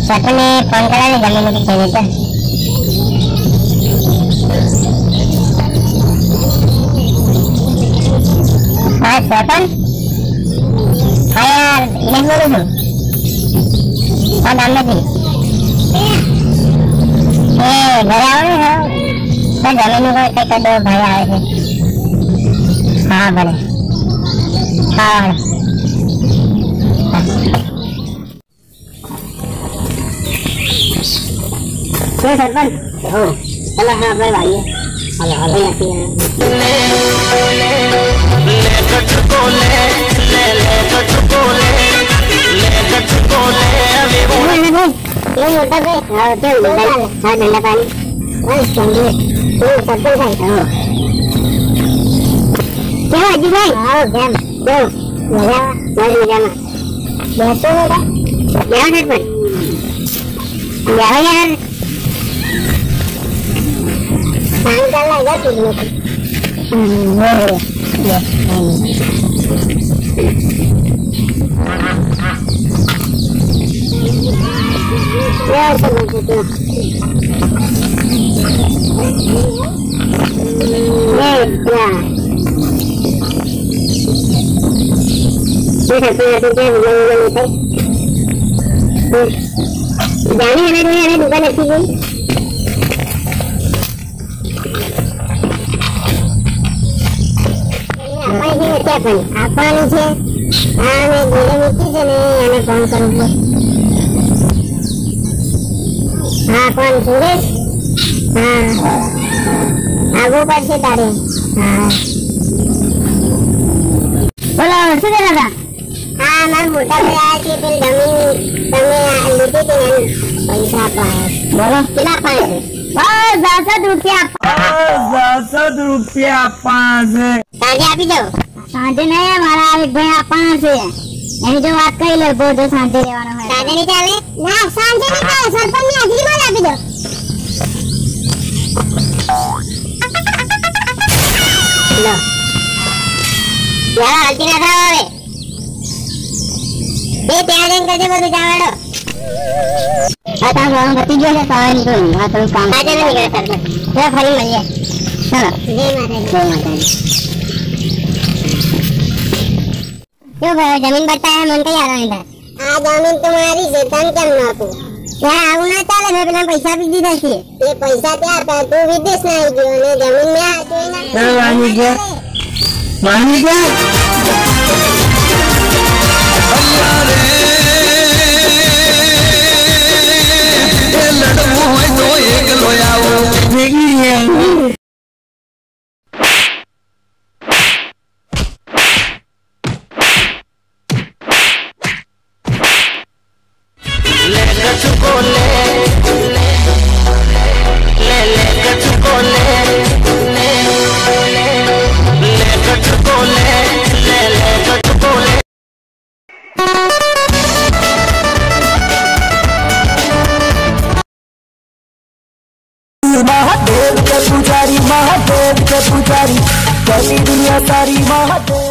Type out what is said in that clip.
सपने फोन करा ले जमीन की खेले तो हाँ सपन हाँ यार इधर बोलो तुम हाँ दाम में थी घर आओ ना तो जमीन को एक दो भाई आए थे हाँ बड़े हाँ सरपंच ओ चलो हाँ भाई भाई हेलो हेलो ये मोटा पे हाँ चल हाँ ठंडा पानी बस चलिए तो सबको भाई हाँ क्या अजी भाई हाँ क्या तो मजा मजा बैठो बेटा क्या सरपंच यार सायंकाल आएगा तुझमें वो ये समझते हो ये क्या ये सब तो क्या जाने हमें दुकान अच्छी गई क्या पण आपण છે આ મે ગોળે મૂકી છે ને એને ફોન કરું છું હા કોણ સુરેશ હા આગો પડશે તારે હા બોલો શું છે દાદા હા મારા મોટા ભાઈ છે પેલી જમીન તમે લીધી હતી ને પૈસા આપ્યા બોલો કેટલા પાડે ₹10,000 પાસે સાંજે આપી દો સાંજે નહીં મારા એક ભાઈ આપવાના છે એની જો વાત કરી લે બહુ જો સાંજે લેવાનો હોય સાંજે નહીં ચાલે ના સાંજે નહીં ચાલે સરપંચ ની હાજરીમાં આપી દો લો યાર હાલતી ના થાવ હવે બે ત્યાં જઈને કરજે બધું જાવાડો आता गांव बत्ती जो है सावन को हां तो काम आ जाने निकल सरपंच ये खाली मिलिए चलो जय माता दी क्यों भाई जमीन बताया मन का याद आया आ जमीन तुम्हारी से तन केम ना तू यार आऊ ना चाले मैं बिना पैसा भी दी थी ये पैसा क्या था तू विदेश ना आई गयो ने जमीन में आ तो ना मानी गया अल्लाह रे महादेव के पुजारी करी दुनिया सारी महादेव।